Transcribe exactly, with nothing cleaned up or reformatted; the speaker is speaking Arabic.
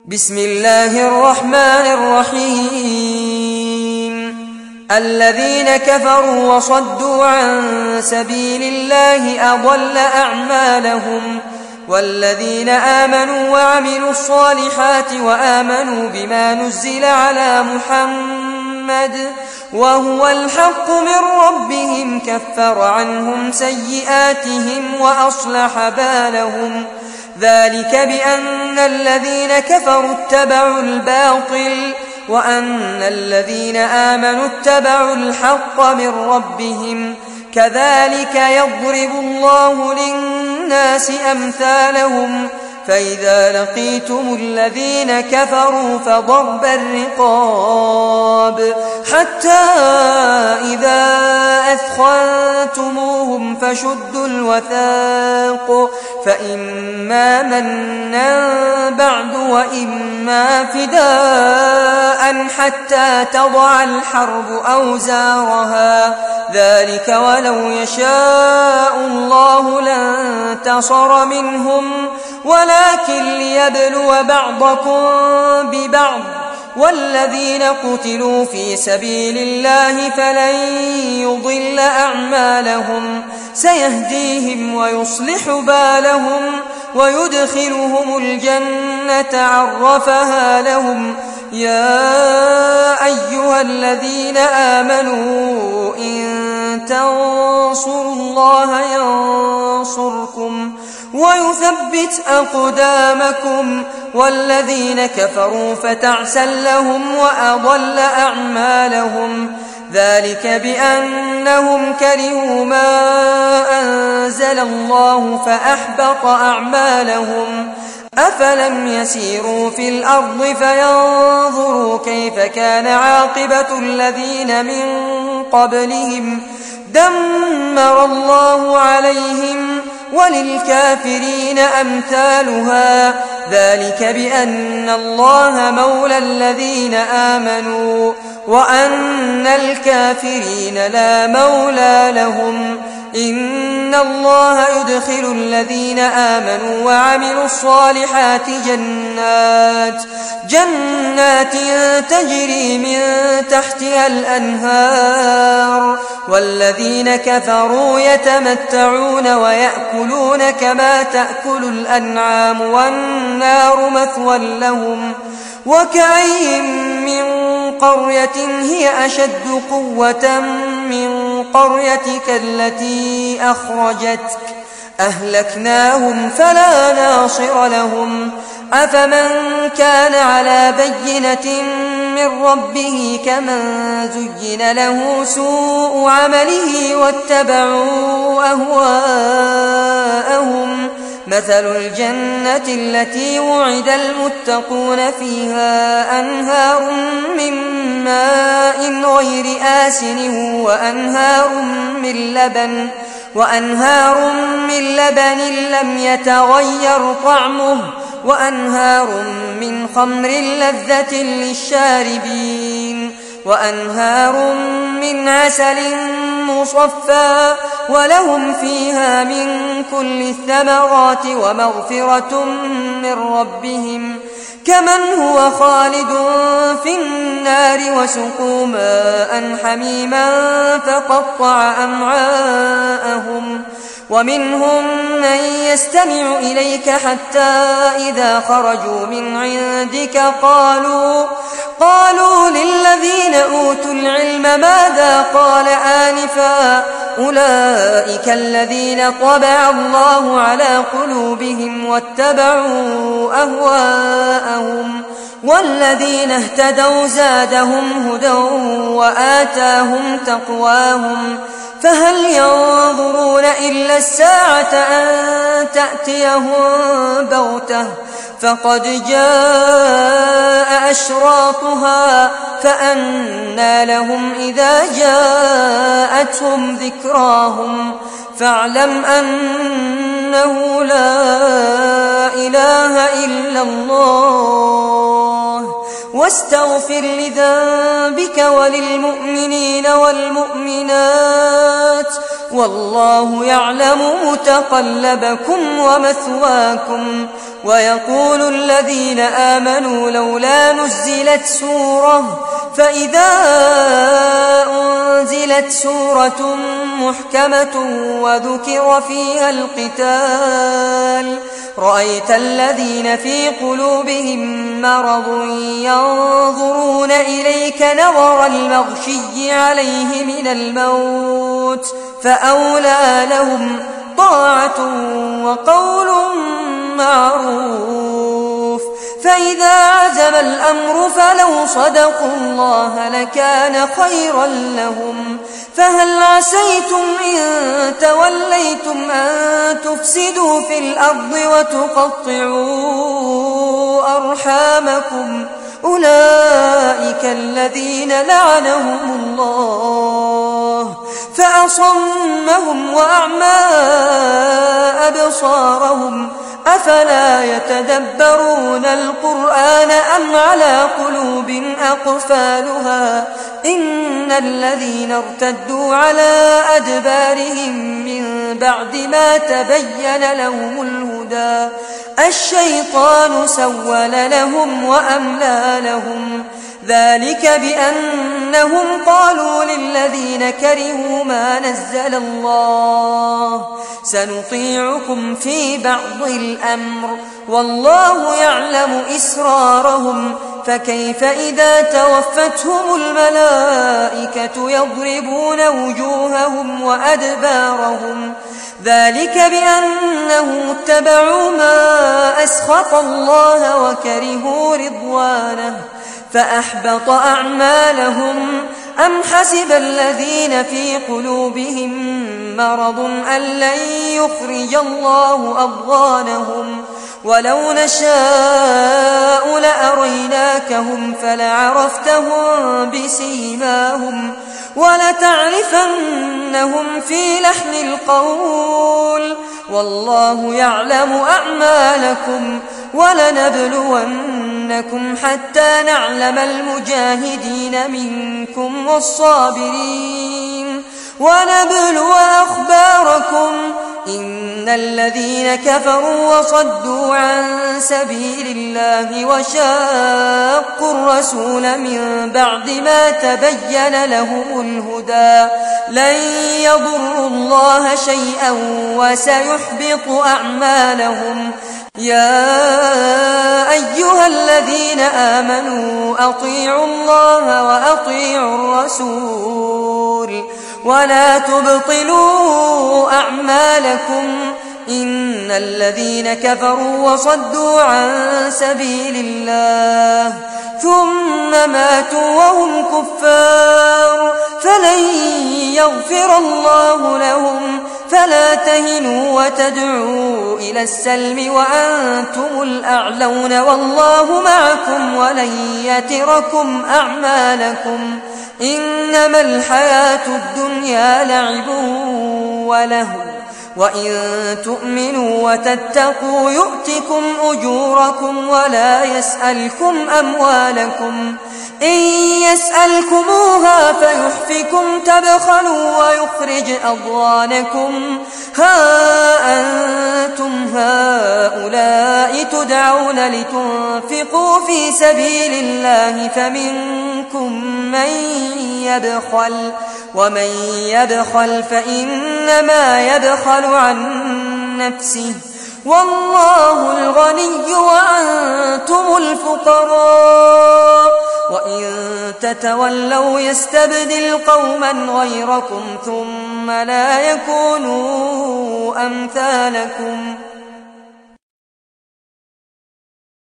بسم الله الرحمن الرحيم الذين كفروا وصدوا عن سبيل الله أضل أعمالهم والذين آمنوا وعملوا الصالحات وآمنوا بما نزل على محمد وهو الحق من ربهم كفر عنهم سيئاتهم وأصلح بالهم ذلك بأن الذين كفروا اتبعوا الباطل وأن الذين آمنوا اتبعوا الحق من ربهم كذلك يضرب الله للناس أمثالهم فإذا لقيتم الذين كفروا فضرب الرقاب حتى إذا أثخنتموهم فشدوا الوثاق فإما منا بعد وإما فداء حتى تضع الحرب أوزارها ذلك ولو يشاء الله لانتصر منهم ولكن ليبلو بعضكم ببعض والذين قتلوا في سبيل الله فلن يضل أعمالهم سيهديهم ويصلح بالهم ويدخلهم الجنة عرفها لهم يا أيها الذين آمنوا إن تنصروا الله ينصركم ويثبت أقدامكم والذين كفروا فتعسا لهم وأضل أعمالهم ذلك بأنهم كرهوا ما أنزل الله فأحبط أعمالهم أفلم يسيروا في الأرض فينظروا كيف كان عاقبة الذين من قبلهم دمر الله عليهم وللكافرين أمثالها ذلك بأن الله مولى الذين آمنوا وأن الكافرين لا مولى لهم إن الله يدخل الذين آمنوا وعملوا الصالحات جنات جنات تجري من تحتها الأنهار والذين كفروا يتمتعون ويأكلون كما تأكل الأنعام والنار مثوى لهم وكأين من قرية هي أشد قوة من قريتك التي أخرجتك أهلكناهم فلا ناصر لهم أفمن كان على بينة من ربه كمن زين له سوء عمله واتبعوا أهواءهم مثل الجنة التي وعد المتقون فيها أنهار من ماء غير آسن وأنهار من لبن وأنهار من لبن لم يتغير طعمه وأنهار من خمر لذة للشاربين وأنهار من عسل مصفى ولهم فيها من كل الثمرات ومغفرة من ربهم كمن هو خالد في النار وسقوا ماء حميما فقطع أمعاءهم ومنهم من يستمع إليك حتى إذا خرجوا من عندك قالوا قالوا للذين أوتوا العلم ماذا قال آنفا أولئك الذين طبع الله على قلوبهم واتبعوا أهواءهم والذين اهتدوا زادهم هدى وآتاهم تقواهم فهل ينظرون إلا الساعة أن تأتيهم بغتة فقد جاء أشراطها فأنى لهم إذا جاءتهم ذكراهم فاعلم أنه لا إله إلا الله واستغفر لذنبك وللمؤمنين والمؤمنات والله يعلم متقلبكم ومثواكم. ويقول الذين آمنوا لولا نزلت سورة، فإذا أنزلت سورة محكمة وذكر فيها القتال رأيت الذين في قلوبهم مرض ينظرون إليك نظر المغشي عليه من الموت، فأولى لهم طاعة وقول معروف. فإذا عزم الأمر فلو صدقوا الله لكان خيرا لهم. فهل عسيتم إن توليتم أن تفسدوا في الأرض وتقطعوا أرحامكم؟ أولئك الذين لعنهم الله فأصمهم وأعمى أبصارهم. أفلا يتدبرون القرآن أم على قلوب أقفالها؟ إن الذين ارتدوا على أدبارهم من بعد ما تبين لهم الهدى الشيطان سول لهم وأملى لهم. ذلك بأنهم قالوا للذين كرهوا ما نزل الله سنطيعكم في بعض الأمر والله يعلم إسرارهم. فكيف إذا توفتهم الملائكة يضربون وجوههم وأدبارهم؟ ذلك بأنهم اتبعوا ما أسخط الله وكرهوا رضوانه فأحبط أعمالهم. أم حسب الذين في قلوبهم مرض أن لن يخرج الله أضغانهم؟ ولو نشاء لأريناكهم فلعرفتهم بسيماهم ولتعرفنهم في لحن القول والله يعلم أعمالكم. ولنبلونكم حتى نعلم المجاهدين منكم والصابرين ونبلو أخباركم. إن الذين كفروا وصدوا عن سبيل الله وشاقوا الرسول من بعد ما تبين لهم الهدى لن يضروا الله شيئا وسيحبط أعمالهم. يا أيها الذين آمنوا أطيعوا الله وأطيعوا الرسول ولا تبطلوا أعمالكم. إن الذين كفروا وصدوا عن سبيل الله ثم ماتوا وهم كفار فلن يغفر الله لهم. فلا تهنوا وتدعوا إلى السلم وأنتم الأعلون والله معكم ولن يتركم أعمالكم. إنما الحياة الدنيا لعب ولهو وإن تؤمنوا وتتقوا يؤتكم أجوركم ولا يسألكم أموالكم. إن يسألكموها فيحفكم تبخلوا ويخرج أضغانكم. ها أنتم هؤلاء تدعون لتنفقوا في سبيل الله فمنكم من يبخل ومن يبخل فإنما يبخل عن نفسه والله الغني وأنتم الفقراء. وإن تتولوا يستبدل قوما غيركم ثم لا يكونوا أمثالكم.